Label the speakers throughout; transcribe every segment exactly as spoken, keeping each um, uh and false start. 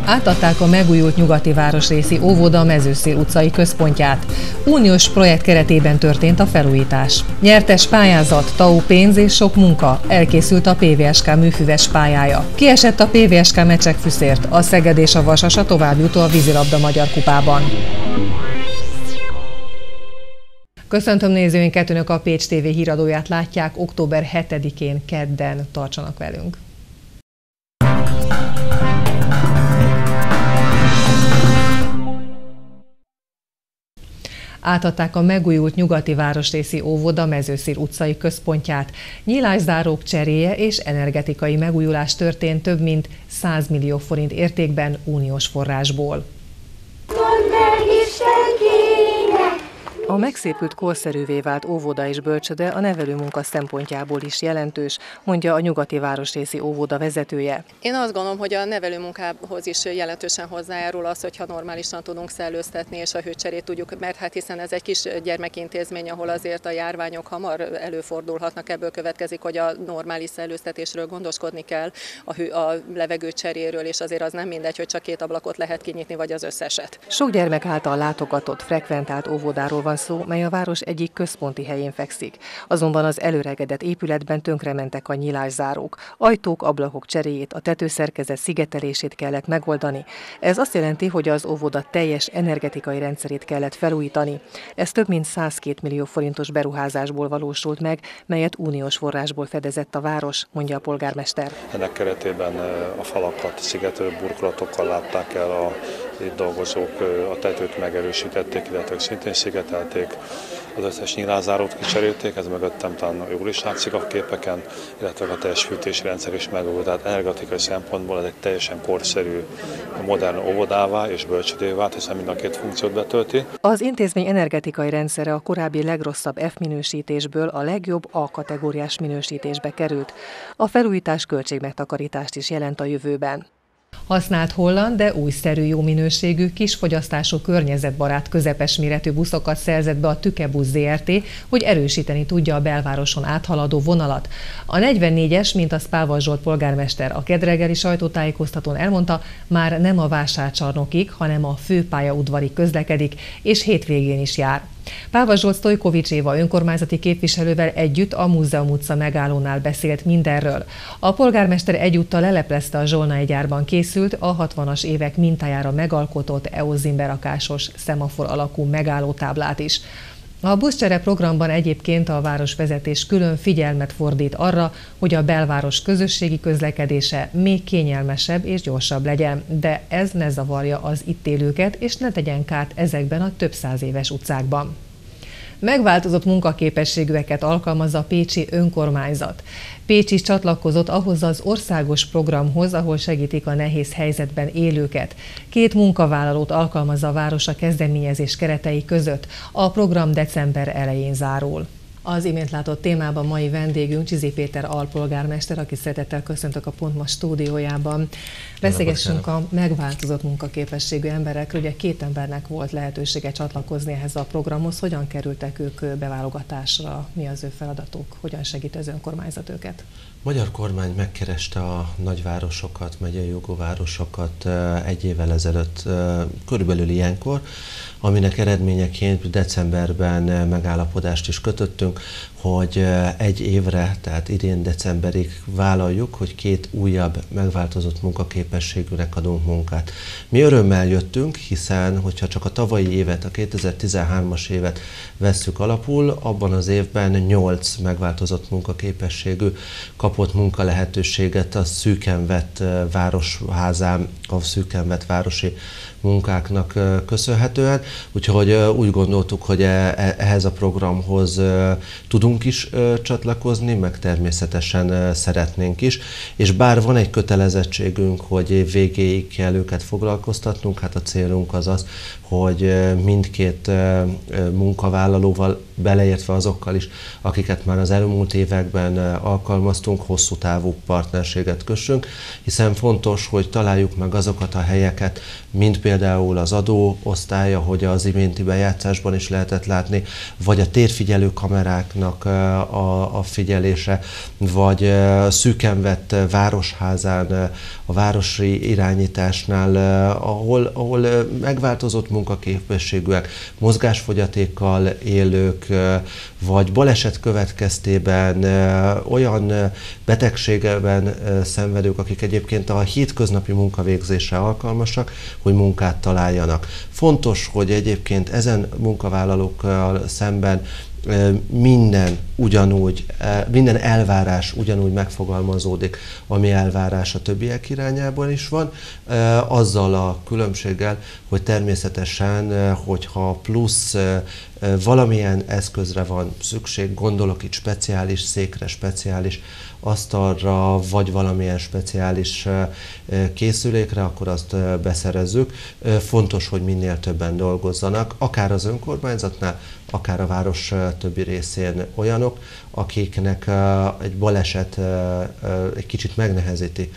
Speaker 1: Átadták a megújult nyugati városrészi óvoda Mezőszél utcai központját. Uniós projekt keretében történt a felújítás. Nyertes pályázat, té á u pénz és sok munka, elkészült a pé vé es ká műfüves pályája. Kiesett a pé vé es ká Mecsek-Füszért, a Szeged és a Vasasa tovább jut a vízilabda magyar kupában. Köszöntöm nézőinket, Önök a Pécs té vé híradóját látják, október hetedikén kedden tartsanak velünk. Átadták a megújult nyugati városrészi óvoda Mezőszél utcai központját. Nyílászárók cseréje és energetikai megújulás történt több mint száz millió forint értékben uniós forrásból. A megszépült, korszerűvé vált óvoda és bölcsöde a nevelőmunka szempontjából is jelentős, mondja a nyugati városrészi óvoda vezetője.
Speaker 2: Én azt gondolom, hogy a nevelőmunkához is jelentősen hozzájárul az, hogyha normálisan tudunk szellőztetni és a hőcserét tudjuk, mert hát hiszen ez egy kis gyermekintézmény, ahol azért a járványok hamar előfordulhatnak, ebből következik, hogy a normális szellőztetésről gondoskodni kell, a, hő, a levegőcseréről, és azért az nem mindegy, hogy csak két ablakot lehet kinyitni, vagy az összeset.
Speaker 1: Sok gyermek által látogatott, frekventált óvodáról van szó, mely a város egyik központi helyén fekszik. Azonban az előregedett épületben tönkrementek a nyílászárók. Ajtók, ablakok cseréjét, a tetőszerkezet szigetelését kellett megoldani. Ez azt jelenti, hogy az óvoda teljes energetikai rendszerét kellett felújítani. Ez több mint százkét millió forintos beruházásból valósult meg, melyet uniós forrásból fedezett a város, mondja a polgármester.
Speaker 3: Ennek keretében a falakat szigetelő burkolatokkal látták el, a itt dolgozók a tetőt megerősítették, illetve szintén szigetelték, az összes nyílászárót kicserélték, ez mögöttem talán jól is látszik a képeken, illetve a teljes fűtési rendszer is megújult. Tehát energetikai szempontból ez egy teljesen korszerű, modern óvodává és bölcsödévé vált, hiszen mind a két funkciót betölti.
Speaker 1: Az intézmény energetikai rendszere a korábbi legrosszabb F minősítésből a legjobb A kategóriás minősítésbe került. A felújítás költségmegtakarítást is jelent a jövőben. Használt holland, de újszerű, jó minőségű, kisfogyasztású, környezetbarát, közepes méretű buszokat szerzett be a Tükebusz zé er té, hogy erősíteni tudja a belvároson áthaladó vonalat. A negyvennégyes, mint azt Pálvas Zsolt polgármester a kedreggeli sajtótájékoztatón elmondta, már nem a vásárcsarnokig, hanem a főpályaudvarig közlekedik, és hétvégén is jár. Pálvas Zsolt Sztojkovics Éva önkormányzati képviselővel együtt a Múzeum utca megállónál beszélt mindenről. A polgármester egyúttal leleplezte a zsolnai gyárban készült, a hatvanas évek mintájára megalkotott é o zimbe-rakásos szemafor alakú megállótáblát is. A buszcsere programban egyébként a városvezetés külön figyelmet fordít arra, hogy a belváros közösségi közlekedése még kényelmesebb és gyorsabb legyen, de ez ne zavarja az itt élőket, és ne tegyen kárt ezekben a több száz éves utcákban. Megváltozott munkaképességűeket alkalmaz a pécsi önkormányzat. Pécs is csatlakozott ahhoz az országos programhoz, ahol segítik a nehéz helyzetben élőket. Két munkavállalót alkalmaz a város a kezdeményezés keretei között. A program december elején zárul. Az imént látott témában mai vendégünk Csizi Péter alpolgármester, aki szeretettel köszöntök a Pontma stúdiójában. Beszélgessünk a megváltozott munkaképességű emberekről. Ugye két embernek volt lehetősége csatlakozni ehhez a programhoz. Hogyan kerültek ők beválogatásra? Mi az ő feladatuk? Hogyan segít az önkormányzat őket?
Speaker 4: A magyar kormány megkereste a nagyvárosokat, megyei jogú városokat egy évvel ezelőtt, körülbelül ilyenkor, aminek eredményeként decemberben megállapodást is kötöttünk, hogy egy évre, tehát idén decemberig vállaljuk, hogy két újabb megváltozott munkaképességűnek adunk munkát. Mi örömmel jöttünk, hiszen hogyha csak a tavalyi évet, a kétezer-tizenhármas évet vesszük alapul, abban az évben nyolc megváltozott munkaképességű kapott munkalehetőséget a szűken vett városházán, a szűken vett városi munkáknak köszönhetően, úgyhogy úgy gondoltuk, hogy ehhez a programhoz tudunk is csatlakozni, meg természetesen szeretnénk is, és bár van egy kötelezettségünk, hogy év végéig kell őket foglalkoztatnunk, hát a célunk az az, hogy mindkét munkavállalóval beleértve azokkal is, akiket már az elmúlt években alkalmaztunk, hosszú távú partnerséget kössünk, hiszen fontos, hogy találjuk meg azokat a helyeket, mint például az adóosztály, ahogy az iménti bejátszásban is lehetett látni, vagy a térfigyelő kameráknak a, a figyelése, vagy szűken vett városházán, a városi irányításnál, ahol, ahol megváltozott munkaképességűek, mozgásfogyatékkal élők, vagy baleset következtében olyan betegségben szenvedők, akik egyébként a hétköznapi munkavégzésre alkalmasak, hogy munkát találjanak. Fontos, hogy egyébként ezen munkavállalókkal szemben minden ugyanúgy, minden elvárás ugyanúgy megfogalmazódik, ami elvárás a többiek irányában is van, azzal a különbséggel, hogy természetesen, hogyha plusz valamilyen eszközre van szükség, gondolok itt speciális székre, speciális asztalra, vagy valamilyen speciális készülékre, akkor azt beszerezzük. Fontos, hogy minél többen dolgozzanak, akár az önkormányzatnál, akár a város többi részén olyanok, akiknek egy baleset egy kicsit megnehezíti,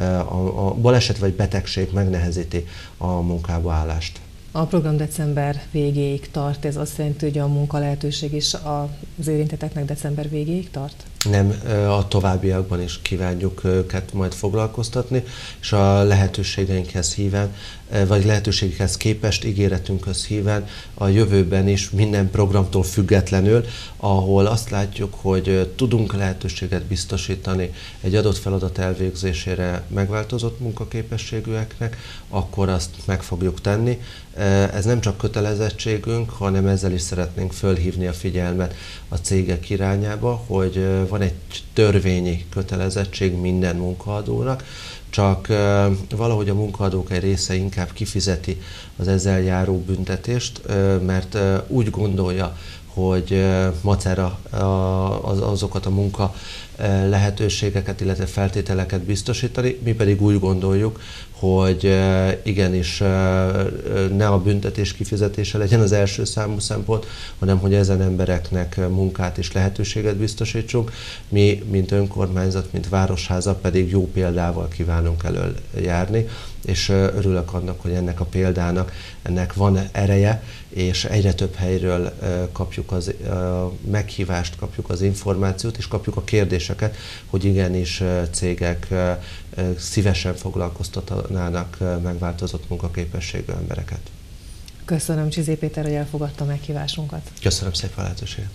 Speaker 4: a baleset vagy betegség megnehezíti a munkába állást.
Speaker 1: A program december végéig tart, ez azt jelenti, hogy a munkalehetőség is az érintetteknek december végéig tart?
Speaker 4: Nem, a továbbiakban is kívánjuk őket majd foglalkoztatni, és a lehetőségeinkhez híven, vagy lehetőségekhez képest, ígéretünkhöz híven a jövőben is minden programtól függetlenül, ahol azt látjuk, hogy tudunk lehetőséget biztosítani egy adott feladat elvégzésére megváltozott munkaképességűeknek, akkor azt meg fogjuk tenni. Ez nem csak kötelezettségünk, hanem ezzel is szeretnénk fölhívni a figyelmet a cégek irányába, hogy van egy törvényi kötelezettség minden munkaadónak, csak valahogy a munkaadók egy része inkább kifizeti az ezzel járó büntetést, mert úgy gondolja, hogy macera azokat a munka lehetőségeket, illetve feltételeket biztosítani, mi pedig úgy gondoljuk, hogy igenis ne a büntetés kifizetése legyen az első számú szempont, hanem hogy ezen embereknek munkát és lehetőséget biztosítsunk. Mi, mint önkormányzat, mint városháza pedig jó példával kívánunk elől járni, és örülök annak, hogy ennek a példának ennek van ereje, és egyre több helyről kapjuk az meghívást, kapjuk az információt, és kapjuk a kérdéseket, hogy igenis cégek szívesen foglalkoztatnának megváltozott munkaképességű embereket.
Speaker 1: Köszönöm Csizé Péter, hogy elfogadta a meghívásunkat.
Speaker 4: Köszönöm szépen a lehetőséget.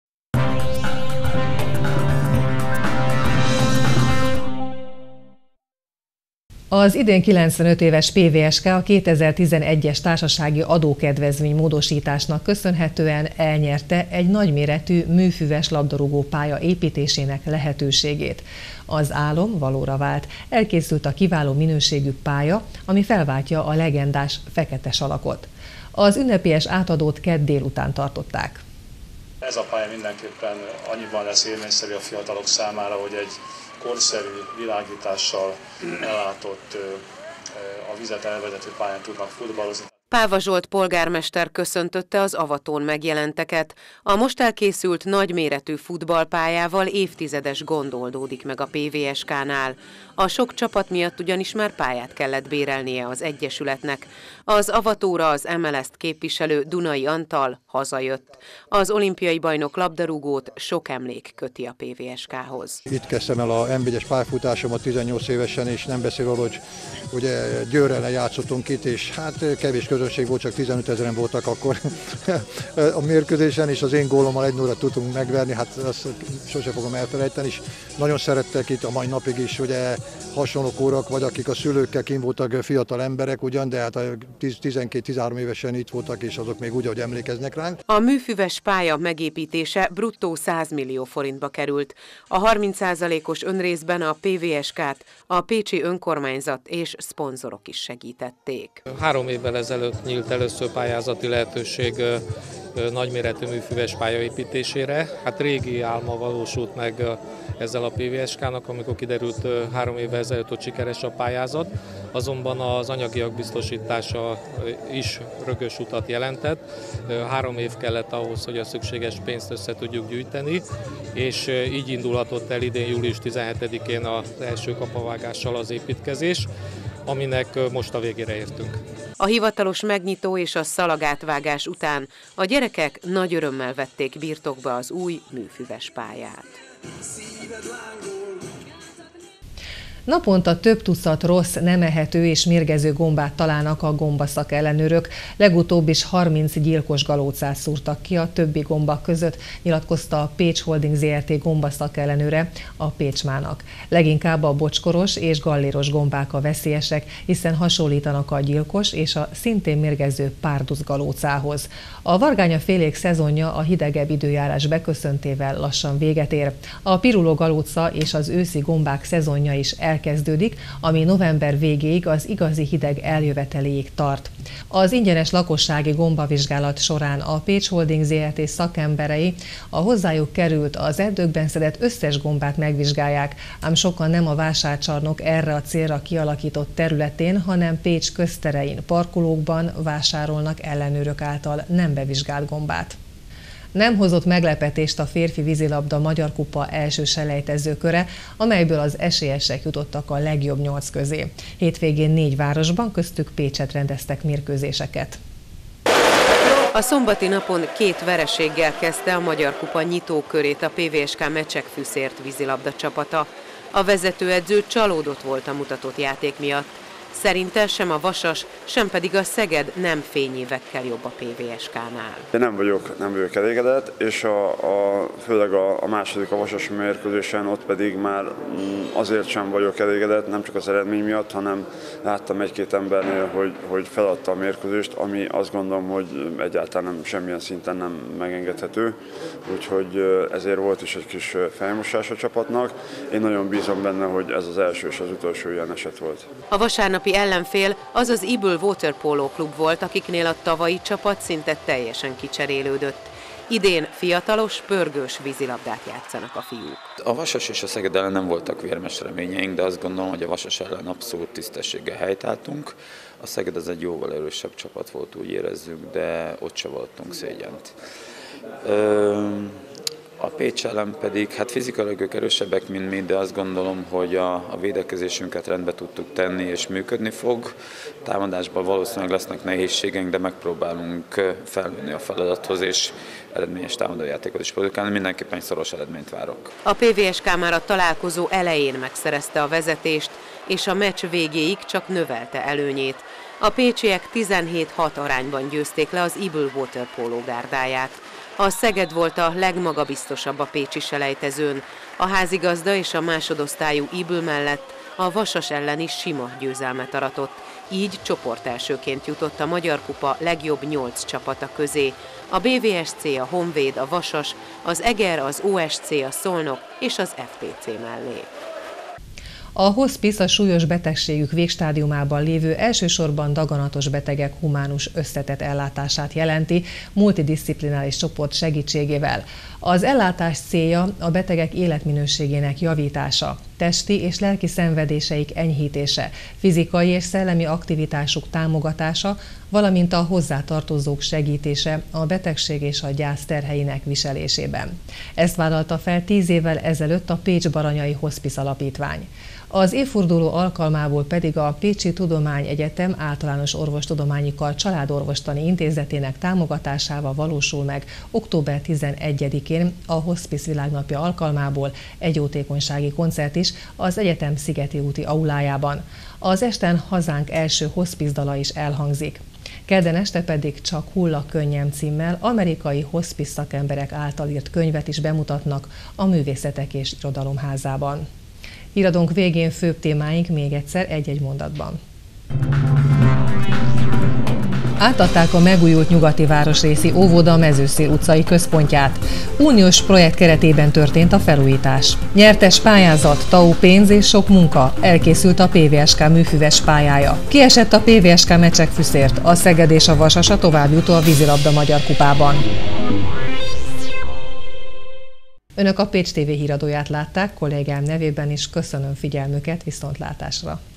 Speaker 1: Az idén kilencvenöt éves pé vé es ká a kétezer-tizenegyes társasági adókedvezmény módosításnak köszönhetően elnyerte egy nagyméretű műfüves labdarúgó pálya építésének lehetőségét. Az álom valóra vált. Elkészült a kiváló minőségű pálya, ami felváltja a legendás fekete salakot. Az ünnepélyes átadót kedd délután tartották.
Speaker 5: Ez a pálya mindenképpen annyiban lesz élményszerű a fiatalok számára, hogy egy korszerű világítással ellátott, a vizet elvezető pályán tudnak futballozni.
Speaker 6: Páva Zsolt polgármester köszöntötte az avatón megjelenteket. A most elkészült nagyméretű futballpályával évtizedes gond oldódik meg a pé vé es ká-nál. A sok csapat miatt ugyanis már pályát kellett bérelnie az egyesületnek. Az avatóra az em el es-t képviselő Dunai Antal hazajött. Az olimpiai bajnok labdarúgót sok emlék köti a pé vé es ká-hoz.
Speaker 7: Itt kezdtem el a em egyes pályafutásomat tizennyolc évesen, és nem beszélve, hogy ugye Győr játszottunk itt, és hát kevés közönség volt, csak tizenöt ezeren voltak akkor a mérkőzésen, és az én gólommal egy nulla tudtunk megverni, hát azt sose fogom elfelejteni, és nagyon szerettek itt a mai napig is, ugye hasonló kórak, vagy akik a szülőkkel kint voltak fiatal emberek ugyan, de hát a tizenkét-tizenhárom évesen itt voltak, és azok még úgy, ahogy emlékeznek ránk.
Speaker 6: A műfüves pálya megépítése bruttó száz millió forintba került. A harminc százalékos önrészben a pé vé es ká-t a pécsi önkormányzat és szponzorok is segítették.
Speaker 8: Három évvel ezelőtt nyílt először pályázati lehetőség nagyméretű műfüves pálya építésére. Hát régi álma valósult meg ezzel a pé vé es ká-nak, amikor kiderült három évvel ezelőtt, hogy sikeres a pályázat, azonban az anyagiak biztosítása is rögös utat jelentett. Három év kellett ahhoz, hogy a szükséges pénzt össze tudjuk gyűjteni, és így indulhatott el idén július tizenhetedikén az első kapavágással az építkezés, aminek most a végére értünk.
Speaker 6: A hivatalos megnyitó és a szalagátvágás után a gyerekek nagy örömmel vették birtokba az új műfüves pályát.
Speaker 1: Naponta több tucat rossz, nem ehető és mérgező gombát találnak a gombaszakellenőrök. Legutóbb is harminc gyilkos galócát szúrtak ki a többi gomba között, nyilatkozta a Pécs Holding zé er té gombaszakellenőre a Pécsmának. Leginkább a bocskoros és galléros gombák a veszélyesek, hiszen hasonlítanak a gyilkos és a szintén mérgező párduc galócához. A vargányafélék szezonja a hidegebb időjárás beköszöntével lassan véget ér. A piruló galóca és az őszi gombák szezonja is el elkezdődik, ami november végéig az igazi hideg eljöveteléig tart. Az ingyenes lakossági gombavizsgálat során a Pécs Holding zé er té szakemberei a hozzájuk került az erdőkben szedett összes gombát megvizsgálják, ám sokan nem a vásárcsarnok erre a célra kialakított területén, hanem Pécs közterein, parkolókban vásárolnak ellenőrök által nem bevizsgált gombát. Nem hozott meglepetést a férfi vízilabda Magyar Kupa első selejtezőköre, amelyből az esélyesek jutottak a legjobb nyolc közé. Hétvégén négy városban, köztük Pécset rendeztek mérkőzéseket.
Speaker 6: A szombati napon két vereséggel kezdte a Magyar Kupa nyitókörét a pé vé es ká Mecsekfűszért vízilabda csapata. A vezetőedző csalódott volt a mutatott játék miatt. Szerinte sem a Vasas, sem pedig a Szeged nem fényévekkel jobb a pé vé es ká-nál.
Speaker 9: Én nem vagyok, nem vagyok elégedett, és a, a, főleg a, a második a Vasas mérkőzésen ott pedig már azért sem vagyok elégedett, nem csak az eredmény miatt, hanem láttam egy-két embernél, hogy, hogy feladta a mérkőzést, ami azt gondolom, hogy egyáltalán nem, semmilyen szinten nem megengedhető, úgyhogy ezért volt is egy kis fejmosás a csapatnak. Én nagyon bízom benne, hogy ez az első és az utolsó ilyen eset volt.
Speaker 6: A vasárnapi ellenfél az az Ibl Waterpolo klub volt, akiknél a tavalyi csapat szinte teljesen kicserélődött. Idén fiatalos, pörgős vízilabdát játszanak a fiúk.
Speaker 10: A Vasas és a Szeged ellen nem voltak vérmes reményeink, de azt gondolom, hogy a Vasas ellen abszolút tisztességgel helytálltunk. A Szeged az egy jóval erősebb csapat volt, úgy érezzük, de ott se voltunk szégyent. Ö- A Pécs ellen pedig, hát fizikailag ők erősebbek, mint mi, de azt gondolom, hogy a, a védekezésünket rendbe tudtuk tenni, és működni fog. Támadásban valószínűleg lesznek nehézségeink, de megpróbálunk felnőni a feladathoz, és eredményes támadójátékot is produkálni. Mindenképpen egy szoros eredményt várok.
Speaker 6: A pé vé es ká már a találkozó elején megszerezte a vezetést, és a meccs végéig csak növelte előnyét. A pécsiek tizenhét hat arányban győzték le az Ibl Waterpolo gárdáját. A Szeged volt a legmagabiztosabb a pécsi selejtezőn. A házigazda és a másodosztályú Ibl mellett a Vasas ellen is sima győzelmet aratott. Így csoportelsőként jutott a Magyar Kupa legjobb nyolc csapata közé. A bé vé es cé, a Honvéd, a Vasas, az Eger, az o es cé, a Szolnok és az ef té cé mellé.
Speaker 1: A hospice a súlyos betegségük végstádiumában lévő, elsősorban daganatos betegek humánus összetett ellátását jelenti, multidisziplináris csoport segítségével. Az ellátás célja a betegek életminőségének javítása, testi és lelki szenvedéseik enyhítése, fizikai és szellemi aktivitásuk támogatása, valamint a hozzátartozók segítése a betegség és a gyász terheinek viselésében. Ezt vállalta fel tíz évvel ezelőtt a Pécs-Baranyai Hospice Alapítvány. Az évforduló alkalmából pedig a Pécsi Tudományegyetem Általános Orvostudományi Kar Családorvostani Intézetének támogatásával valósul meg október tizenegyedikén a Hospice Világnapja alkalmából egy jótékonysági koncert is az egyetem Szigeti úti aulájában. Az esten hazánk első hospice dala is elhangzik. Kedden este pedig Csak hulla könnyem címmel amerikai hospice szakemberek által írt könyvet is bemutatnak a Művészetek és Irodalom Házában. Híradónk végén főbb témáink még egyszer egy-egy mondatban. Átadták a megújult nyugati városrészi óvoda Mezőszél utcai központját. Uniós projekt keretében történt a felújítás. Nyertes pályázat, té á u pénz és sok munka. Elkészült a pé vé es ká műfüves pályája. Kiesett a pé vé es ká Mecsek-Füszért, a Szeged és a Vasasa tovább jut a vízilabda magyar kupában. Önök a Pécs té vé híradóját látták, kollégám nevében is köszönöm figyelmüket, viszontlátásra!